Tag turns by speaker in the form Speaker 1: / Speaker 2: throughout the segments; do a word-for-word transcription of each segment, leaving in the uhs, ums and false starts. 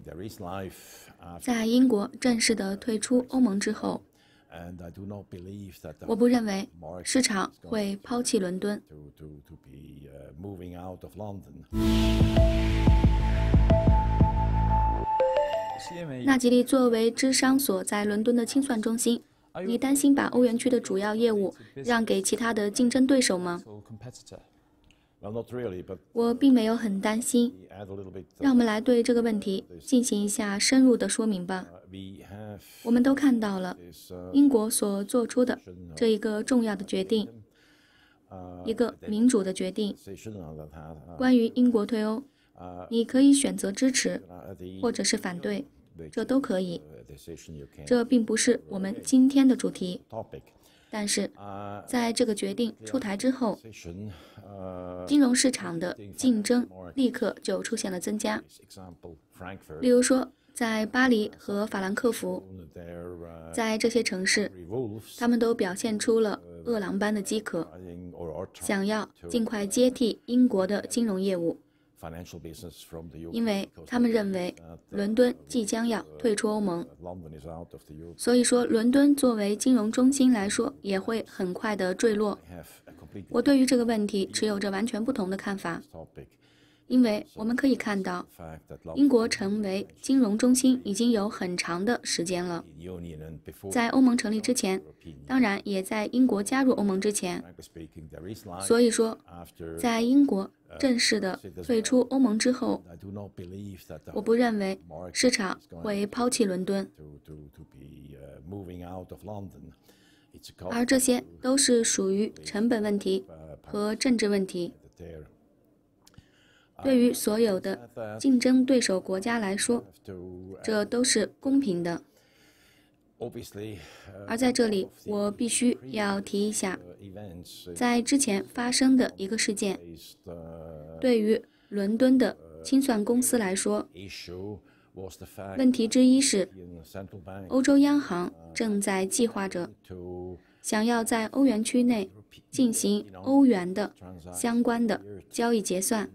Speaker 1: 在英国正式的退出欧盟之后，我不认为市场会抛弃伦敦。纳吉利作为支商所在伦敦的清算中心，你担心把欧元区的主要业务让给其他的竞争对手吗？我并没有很担心。让我们来对这个问题进行一下深入的说明吧。我们都看到了英国所做出的这一个重要的决定，一个民主的决定。关于英国退欧，你可以选择支持或者是反对，这都可以。这并不是我们今天的主题。但是在这个决定出台之后，金融市场的竞争立刻就出现了增加。例如说，在巴黎和法兰克福，在这些城市，他们都表现出了饿狼般的饥渴，想要尽快接替英国的金融业务，因为他们认为伦敦即将要退出欧盟，所以说伦敦作为金融中心来说也会很快的坠落。我对于这个问题持有着完全不同的看法，因为我们可以看到英国成为金融中心已经有很长的时间了。在欧盟成立之前，当然也在英国加入欧盟之前，所以说在英国正式的退出欧盟之后，我不认为市场会抛弃伦敦，而这些都是属于成本问题和政治问题。对于所有的竞争对手国家来说，这都是公平的。而在这里，我必须要提一下，在之前发生的一个事件，对于伦敦的清算公司来说，问题之一是，欧洲央行正在计划着想要在欧元区内进行欧元的相关的交易结算。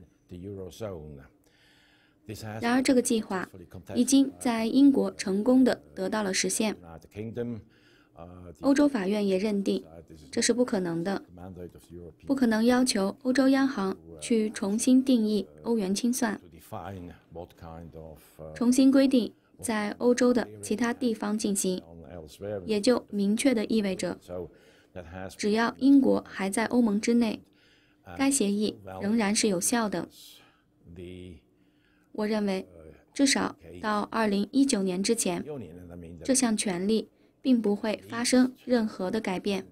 Speaker 1: 然而这个计划已经在英国成功的得到了实现，欧洲法院也认定这是不可能的，不可能要求欧洲央行去重新定义欧元清算，重新规定在欧洲的其他地方进行，也就明确的意味着，只要英国还在欧盟之内，该协议仍然是有效的。我认为，至少到二零一九年之前，这项权利并不会发生任何的改变。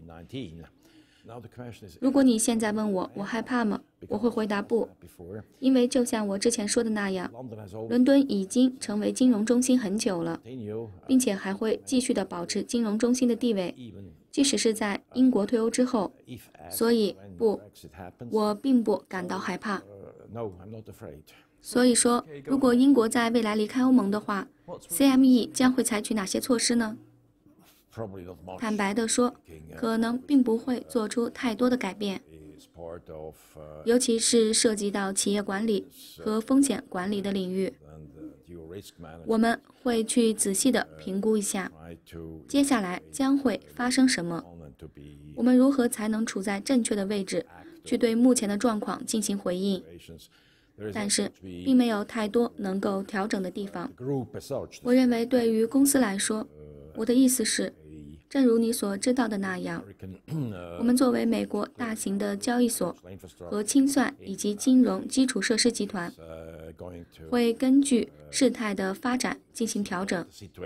Speaker 1: 如果你现在问我，我害怕吗？我会回答不，因为就像我之前说的那样，伦敦已经成为金融中心很久了，并且还会继续的保持金融中心的地位，即使是在英国退欧之后。所以不，我并不感到害怕。所以说，如果英国在未来离开欧盟的话 ，C M E 将会采取哪些措施呢？坦白地说，可能并不会做出太多的改变，尤其是涉及到企业管理和风险管理的领域。我们会去仔细地评估一下，接下来将会发生什么，我们如何才能处在正确的位置，去对目前的状况进行回应。但是并没有太多能够调整的地方。我认为对于公司来说，我的意思是，正如你所知道的那样，我们作为美国大型的交易所和清算以及金融基础设施集团，会根据事态的发展进行调整。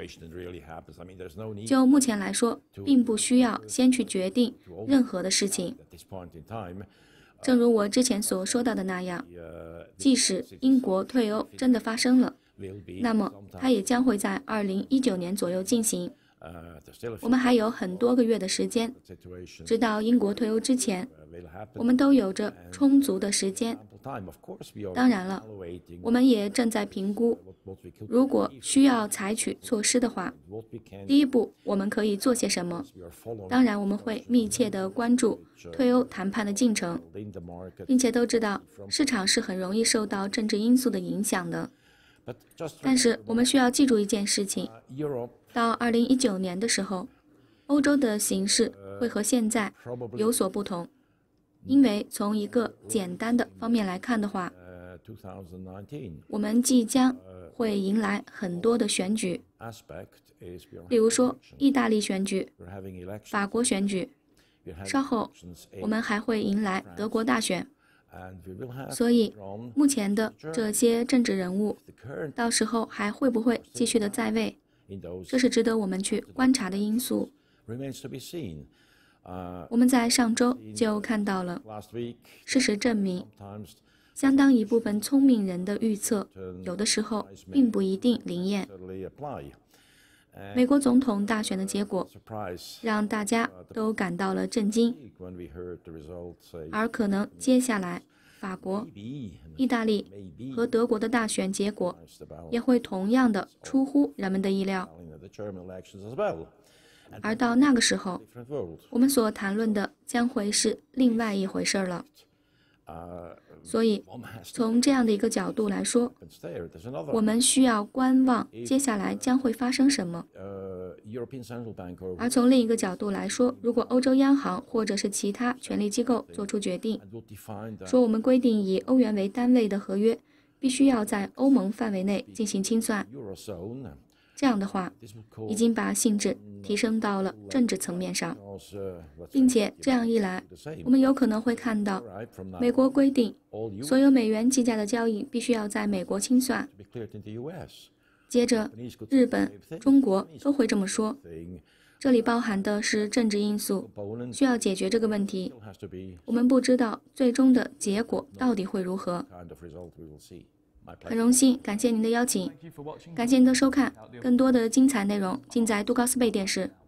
Speaker 1: 就目前来说，并不需要先去决定任何的事情。正如我之前所说到的那样，即使英国退欧真的发生了，那么它也将会在二零一九年左右进行。我们还有很多个月的时间，直到英国退欧之前，我们都有着充足的时间。当然了，我们也正在评估，如果需要采取措施的话，第一步我们可以做些什么。当然，我们会密切地关注退欧谈判的进程，并且都知道市场是很容易受到政治因素的影响的。 但是我们需要记住一件事情，到二零一九年的时候，欧洲的形势会和现在有所不同，因为从一个简单的方面来看的话，我们即将会迎来很多的选举，比如说意大利选举、法国选举，稍后我们还会迎来德国大选。所以目前的这些政治人物到时候还会不会继续的在位，这是值得我们去观察的因素。我们在上周就看到了，事实证明相当一部分聪明人的预测有的时候并不一定灵验。美国总统大选的结果让大家都感到了震惊，而可能接下来法国、意大利和德国的大选结果也会同样的出乎人们的意料。而到那个时候，我们所谈论的将会是另外一回事了。所以从这样的一个角度来说，我们需要观望接下来将会发生什么。而从另一个角度来说，如果欧洲央行或者是其他权力机构做出决定，说我们规定以欧元为单位的合约必须要在欧盟范围内进行清算，这样的话已经把性质提升到了政治层面上，并且这样一来，我们有可能会看到美国规定所有美元计价的交易必须要在美国清算，接着日本、中国都会这么说。这里包含的是政治因素，需要解决这个问题。我们不知道最终的结果到底会如何。很荣幸，感谢您的邀请，感谢您的收看，更多的精彩内容尽在杜高斯贝电视。